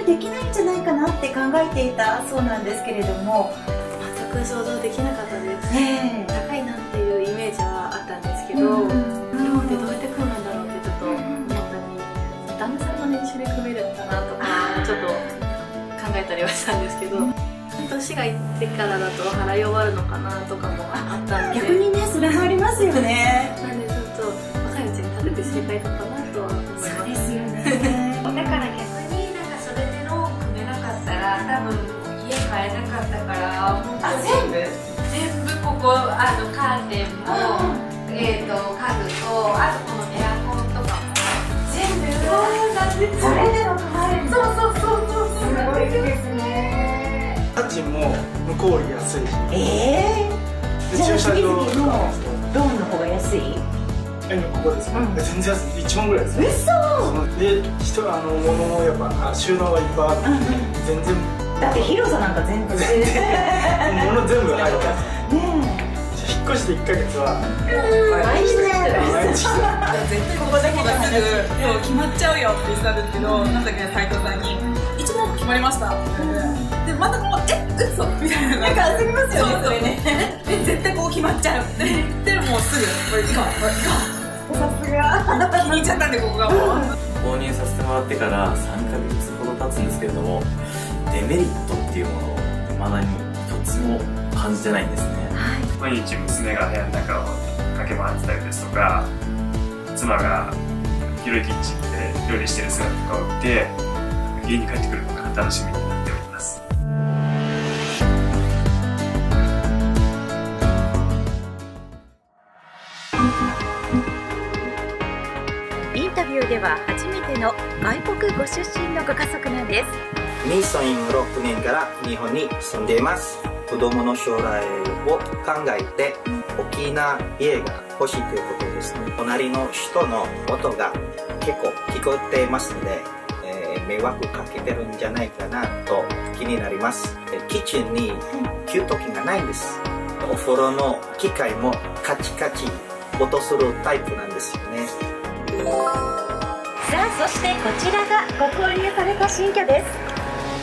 できないんじゃないかなって考えていたそうなんですけれども、 全く想像できなかったです。高いなっていうイメージはあったんですけど、日本でどうやって組むんだろうってちょっと思ったり、旦那さんの年収で組めるのかなとかちょっと考えたりはしたんですけど、年がいってからだと払い終わるのかなとかもあったので、 逆にね、それもありますよね。 なんでちょっと若いうちに立てて正解だったなとは思います。 そうですよね。 だから逆になんかそれでローン組めなかったら多分家買えなかったから、全部ここカーテンも家具とあとこのエアコンとかも全部それでも買える。そうすごいですね。 家賃も向こうより安いし。 じゃあ駐車場ローンの方が安い？ ここですか。全然安い。1万ぐらいです。 嘘。 で物もやっぱ収納がいっぱいあるんで全然。 だって広さなんか全然物全部入ってます。 ね引っ越して1ヶ月は毎日絶対ここだけがすぐ決まっちゃうよって言ってたんですけど、なんだっけ斉藤さんに1万決まりましたって言って、でまたこう嘘みたいな、 なんか焦りますよね、それね。 絶対こう決まっちゃうって言ってもうすぐこれ行こうさすが気に入っちゃったんで、ここがもう購入させてもらってから3ヶ月ほど経つんですけれども、デメリットっていうものを未だに一つも感じてないんですね。 毎日娘が部屋の中を駆け回ってたりですとか、妻が広いキッチンで料理してる姿とかを見て、家に帰ってくるのが楽しみになっております。 インタビューでは初めての外国ご出身のご家族なんです。 2006年から日本に住んでいます。子供の将来を考えて大きな家が欲しいということですね。隣の人の音が結構聞こえてますので、迷惑かけてるんじゃないかなと気になります。キッチンに給湯器がないんです。お風呂の機械もカチカチ音するタイプなんですよね。 さあ、そしてこちらがご購入された新居です。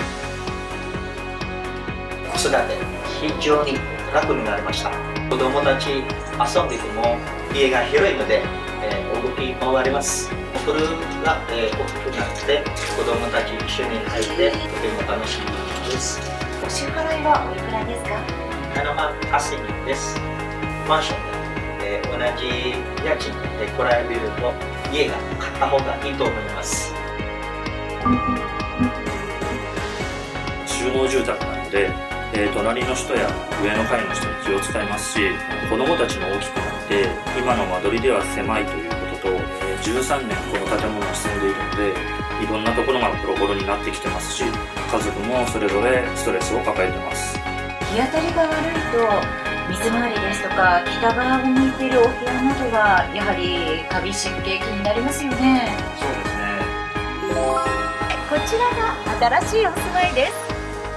子育て非常に楽になりました。子供たち遊んでいても家が広いので、動き回ります。お風呂が、大きくなって子供たち一緒に入ってとても楽しいです。 お支払いはおいくらですか 7万8000円です。マンションで、同じ家賃で比べると家が買った方がいいと思います。 集合住宅なので、隣の人や上の階の人に気を使いますし、子供たちも大きくなって今の間取りでは狭いということと、13年この建物に住んでいるのでいろんなところがボロボロになってきてますし、家族もそれぞれストレスを抱えてます。 日当たりが悪いと水回りですとか北側を向いているお部屋などがやはりカビ湿気気になりますよね。 そうですね。 こちらが新しいお住まいです。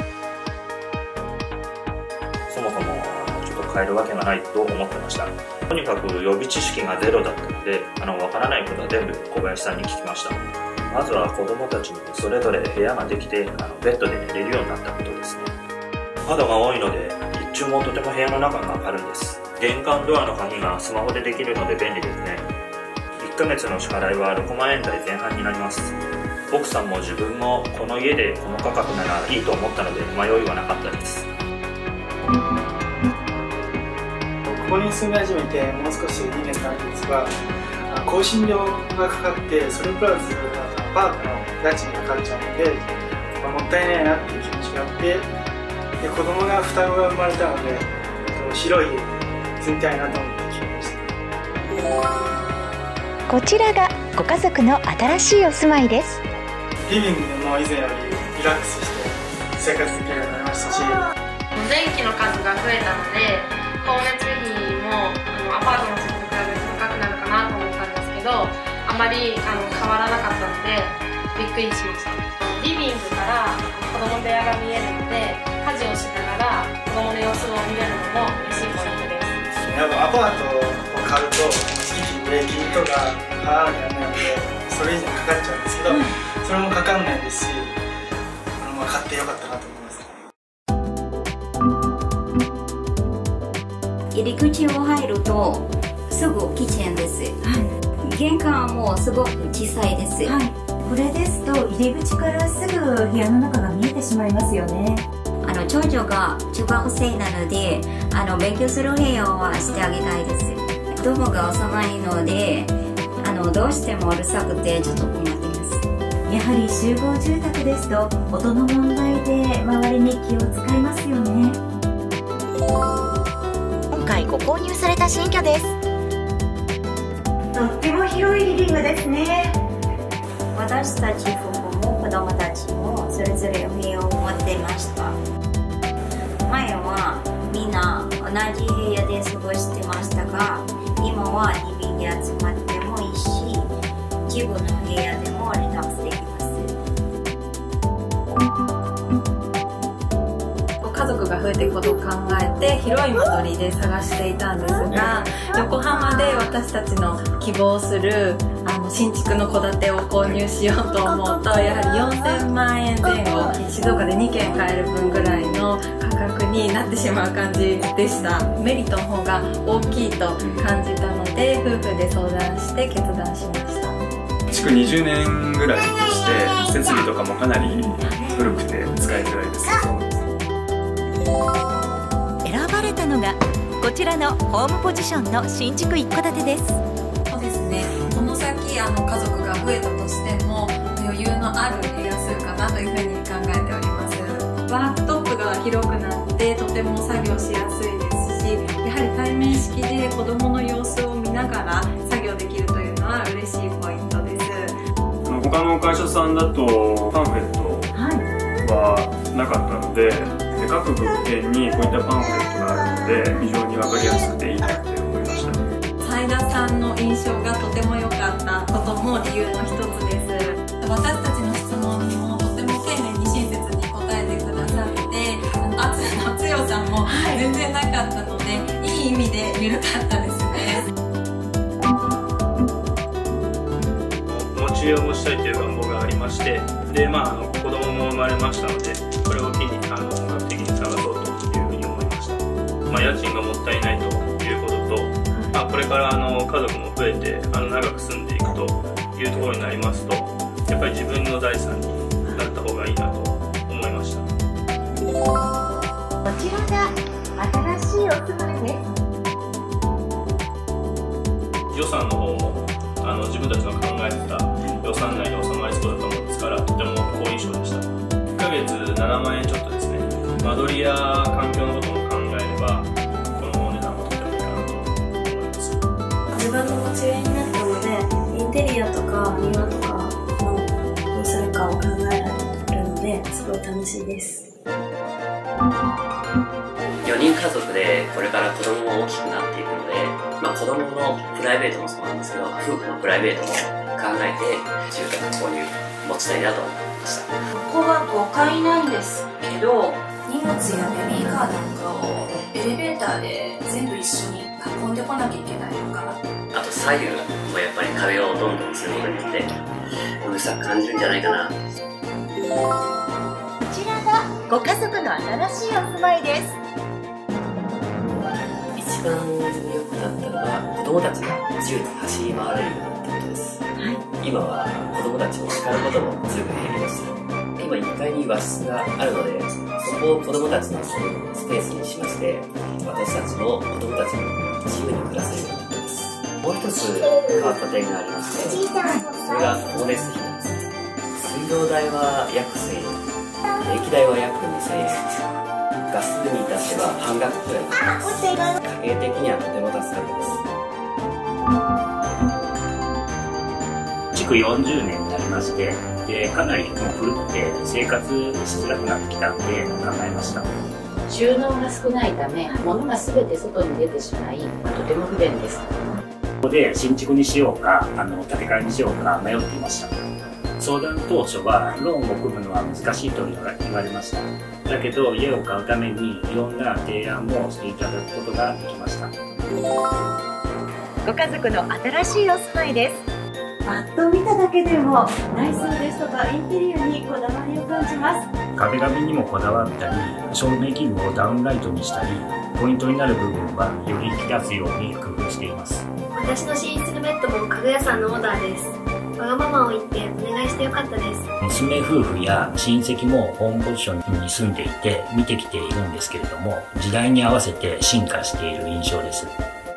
そもそもちょっと変えるわけがないと思ってました。とにかく予備知識がゼロだったので、わからないことは全部小林さんに聞きました。まずは子供たちにそれぞれ部屋ができて、ベッドで寝れるようになったことですね。窓が多いので日中もとても部屋の中が明るいです。玄関ドアの鍵がスマホでできるので便利ですね。1ヶ月の支払いは6万円台前半になります。奥さんも自分もこの家でこの価格ならいいと思ったので迷いはなかったです。 ここに住み始めてもう少し2年経つんですが、更新料がかかってそれプラスアパートの家賃がかかっちゃうので、もったいないなっていう気持ちがあって、で子供が双子が生まれたので広い家に住みたいなと思って決めました。 こちらがご家族の新しいお住まいです。 リビングも以前よりリラックスして生活できるようになりましたし、 電気の数が増えたので光熱費もアパートの設定と比べて高くなるかなと思ったんですけど、あまり変わらなかったのでびっくりしました。リビングから子供部屋が見えるので家事をしながら子供の様子を見れるのも嬉しいポイントです。 やっぱアパートを買うと月々税金とか払わなきゃならないのでそれ以上かかっちゃうんですけど、それもかかんないですし、 と思います。 入り口を入るとすぐキッチンです、玄関もすごく小さいです、 これですと入り口からすぐ部屋の中が見えてしまいますよね。 長女が中学生なので勉強する部屋はしてあげたいです。子供が幼いのでどうしてもうるさくてちょっと困ってます。 やはり集合住宅ですと音の問題で周りに気を使いますよね。 今回ご購入された新居です。 とっても広いリビングですね。 私たち夫婦も子供たちもそれぞれお部屋を持っていました。前はみんな同じ部屋で過ごしてましたが、今はリビングで集まってもいいし、自分の部屋でもリラックスできます。 家族が増えていくことを考えて広い間取りで探していたんですが、横浜で私たちの希望する新築の戸建てを購入しようと思うと、やはり4000万円前後、静岡で2軒買える分ぐらいの価格になってしまう感じでした。メリットの方が大きいと感じたので、夫婦で相談して決断しました。 築20年ぐらいでして、設備とかもかなり古くて使いづらいです。 選ばれたのがこちらのホームポジションの新築一戸建てです。 そうですね、この先家族が増えたとしても余裕のある部屋数かなというふうに考えております。ワークトップが広くなってとても作業しやすいですし、やはり対面式で子どもの様子を見ながら作業できるというのは嬉しいポイントです。 他の会社さんだとパンフレットはなかったので、各物件にこういったパンフレットがあるので非常に分かりやすくていいなって思いました。 斉田さんの印象がとても良かったことも理由の一つです。私たちの質問にもとても丁寧に親切に答えてくださって、圧の強さも全然なかったので、いい意味で緩かったですね。 持ち家を持ちたいという願望がありまして、で子供も生まれましたので、これを機に本格的に探そうというふうに思いました。家賃がもったいないということと、これから家族も増えて長く住んでいくというところになりますと、やっぱり自分の財産になった方がいいなと思いました。 こちらが新しいお住まいです。 予算の方も自分たちの考えてた予算内に収まりそうだと思うんですから、とても好印象でした。1ヶ月7万円ちょっとですね。間取りや環境のことも考えればこのお値段はとてもいいかなと思います。 自分の持ち家になったので、インテリアとか庭とかのどうするかを考えられるので、すごい楽しいです。 4人家族でこれから子供も大きくなっていくので、子供のプライベートもそうなんですけど、夫婦のプライベートも考えて住宅購入持ちたいなと思いました。 ここは5階なんですけど、荷物やベビーカーなんかをエレベーターで全部一緒に運んでこなきゃいけないのかな。 あと左右もやっぱり壁をどんどんすることによってうるさく感じるんじゃないかな。 こちらがご家族の新しいお住まいです。 一番良くなったのは子供たちが自由に走り回れるようになったことです。今は子供たちを叱ることもずいぶん減りました。今1階に和室があるので、そこを子供たちのスペースにしまして、私たちも子供たちも自由に暮らせるようになっています。もう一つ変わった点がありまして、それが光熱費なんです。水道代は約1000円、電気代は約2000円、ガスに至っては半額くらいです。家計的にはとても助かってます。 築40年になりまして、かなりもう古くて生活しづらくなってきたんで考えました。 収納が少ないため、物が全て外に出てしまい、とても不便です。 ここで新築にしようか建て替えにしようか迷っていました。相談当初はローンを組むのは難しいと言われました。だけど家を買うためにいろんな提案もしていただくことができました。 ご家族の新しいお住まいです。 パッと見ただけでも内装ですとかインテリアにこだわりを感じます。 壁紙にもこだわったり、照明器具をダウンライトにしたり、ポイントになる部分はより引き出すように工夫しています。 私の寝室のベッドも家具屋さんのオーダーです。わがままを言ってお願いしてよかったです。 娘夫婦や親戚もホームポジションに住んでいて見てきているんですけれども、時代に合わせて進化している印象です。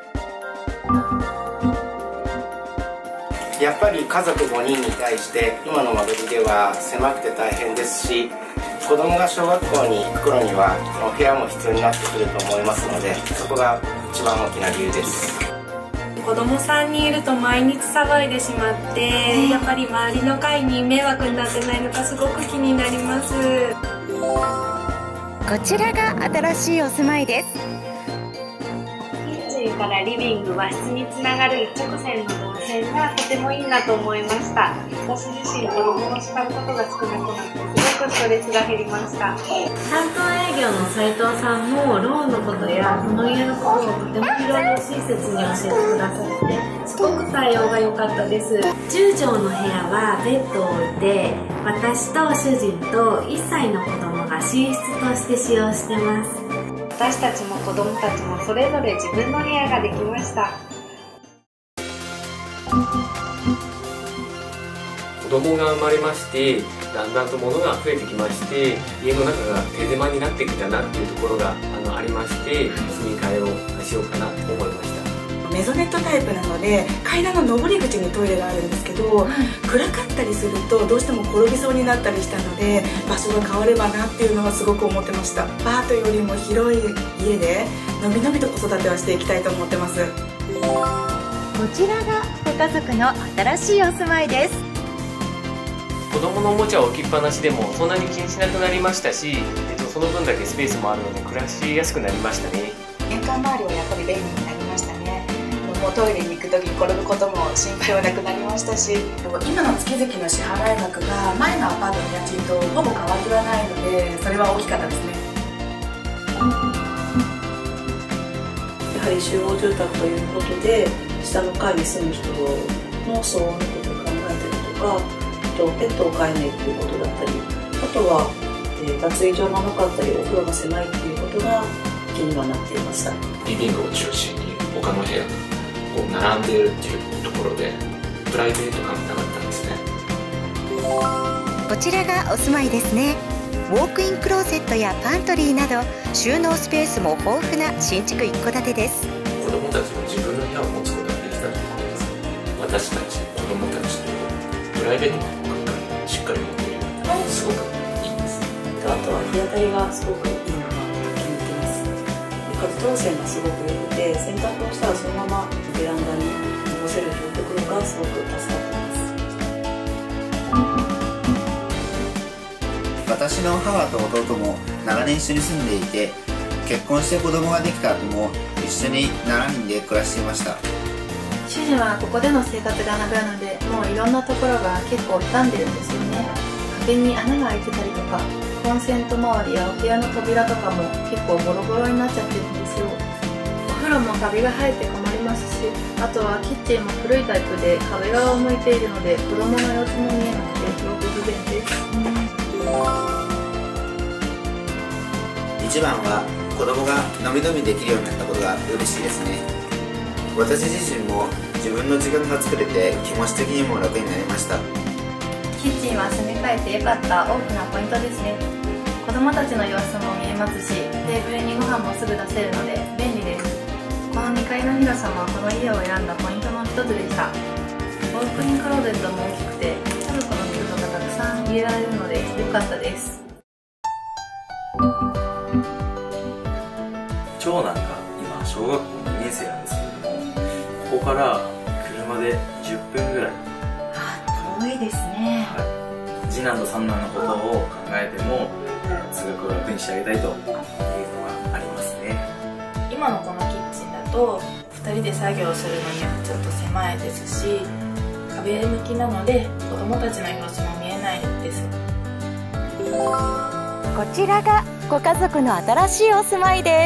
やっぱり家族5人に対して今の間取りでは狭くて大変ですし、子供が小学校に行く頃にはお部屋も必要になってくると思いますので、そこが一番大きな理由です。 子供3人いると毎日騒いでしまって、やっぱり周りの階に迷惑になってないのかすごく気になります。 こちらが新しいお住まいです。 キッチンからリビング、和室につながる一直線の動線がとてもいいなと思いました。私自身子供を叱ることが少なくなってすごくストレスが減りました。 担当営業の斉藤さんもローンのことやこの家のことをとてもいろいろ親切に教えてくださってすごく対応が良かったです。10畳の部屋はベッドを置いて、私と主人と1歳の子供が寝室として使用してます。 私たちも子供たちもそれぞれ自分の部屋ができました。 子供が生まれまして、だんだんと物が増えてきまして、家の中が手狭になってきたなっていうところがありまして、住み替えをしようかなと思いました。 メゾネットタイプなので階段の上り口にトイレがあるんですけど、暗かったりするとどうしても転びそうになったりしたので、場所が変わればなっていうのはすごく思ってました。アパートよりも広い家でのびのびと子育てはしていきたいと思ってます。 こちらがご家族の新しいお住まいです。 子供のおもちゃを置きっぱなしでもそんなに気にしなくなりましたし、その分だけスペースもあるので暮らしやすくなりましたね。 玄関周りはやっぱり便利になりましたね。もうトイレに行く時に転ぶことも心配はなくなりましたし、今の月々の支払い額が前のアパートの家賃とほぼ変わりはないので、それは大きかったですね。 やはり集合住宅ということで下の階に住む人の騒音のことを考えたりとか、ペットを飼えないということだったり、あとは、脱衣所がなかったりお風呂が狭いということが気にはなっていました。 リビングを中心に他の部屋が並んでいるっていうところでプライベート感がなかったんですね。 こちらがお住まいですね。ウォークインクローゼットやパントリーなど収納スペースも豊富な新築一戸建てです。 子供たちも自分の部屋を持つことができたと思います。私たち子供たちとプライベートの空間をしっかり持っているのがすごくいいです。 あとは日当たりがすごくいいのが気に入ってます。風通しがすごく良くて、洗濯をしたらそのままベランダに干せるというところがすごく助かってます。 私の母と弟も長年一緒に住んでいて、結婚して子供ができた後も一緒に7人で暮らしていました。 主人はここでの生活が長いので、もういろんなところが結構傷んでるんですよね。壁に穴が開いてたりとか、コンセント周りやお部屋の扉とかも結構ボロボロになっちゃってるんですよ。お風呂もカビが生えて困りますし、あとはキッチンも古いタイプで壁側を向いているので子供の様子も見えなくてすごく不便です。 一番は子供がのびのびできるようになったことが嬉しいですね。私自身も自分の時間が作れて気持ち的にも楽になりました。 キッチンは住み替えてよかった大きなポイントですね。子供たちの様子も見えますし、テーブルにご飯もすぐ出せるので便利です。この2階の広さもこの家を選んだポイントの一つでした。ウォークインクローゼットも大きくて家族の服とかたくさん入れられるので良かったです。 長男が今小学校2年生なんですけれども、ここから車で10分ぐらい。 遠いですね。 次男と三男のことを考えても通学を楽にしてあげたいというのがありますね。 今のこのキッチンだと2人で作業するのにはちょっと狭いですし、壁向きなので子供たちの様子も見えないです。 こちらがご家族の新しいお住まいです。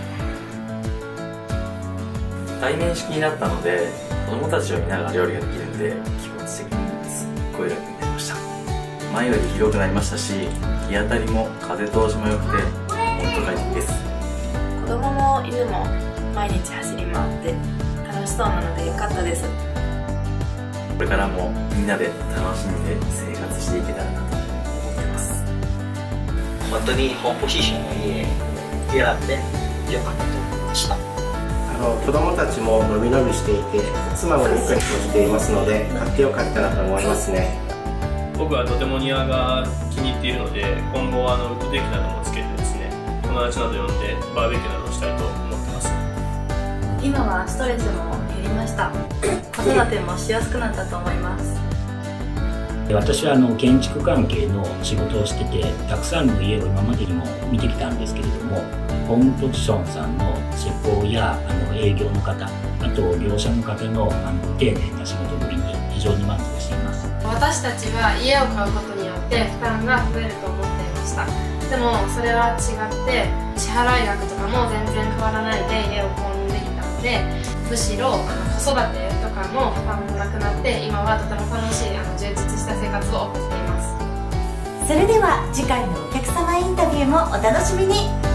対面式になったので子供たちを見ながら料理ができるんで気持ち的にすっごい楽になりました。 前より広くなりましたし、日当たりも風通しも良くてもっと快適です。 子供も犬も毎日走り回って楽しそうなので良かったです。 これからもみんなで楽しんで生活していけたらなと思ってます。 本当にホームポジションの家選んでよかったと思いました。 子供たちものびのびしていて、妻もリクエストしていますので買ってよかったなと思いますね。 僕はとても庭が気に入っているので、今後はウッドデッキなどもつけてですね、友達など呼んでバーベキューなどをしたいと思ってます。 今はストレスも減りました。子育てもしやすくなったと思います。 私は建築関係の仕事をしてて、たくさんの家を今までにも見てきたんですけれども、ホームポジションさんの施工や営業の方、あと業者の方の丁寧な仕事ぶりに非常に満足しています。 私たちは家を買うことによって負担が増えると思っていました。でもそれは違って支払い額とかも全然変わらないで家を購入できたので、むしろ子育てとかの負担もなくなって、今はとても楽しい充実した生活を送っています。 それでは次回のお客様インタビューもお楽しみに。